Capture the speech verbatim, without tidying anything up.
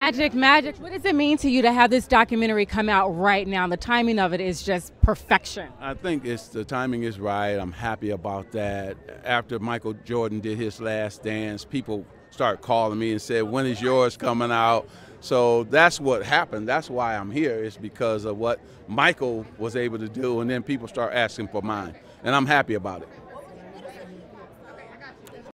Magic, magic. What does it mean to you to have this documentary come out right now? The timing of it is just perfection. I think it's the timing is right. I'm happy about that. After Michael Jordan did his last dance, people started calling me and said, when is yours coming out? So that's what happened. That's why I'm here, is because of what Michael was able to do, and then people start asking for mine. And I'm happy about it.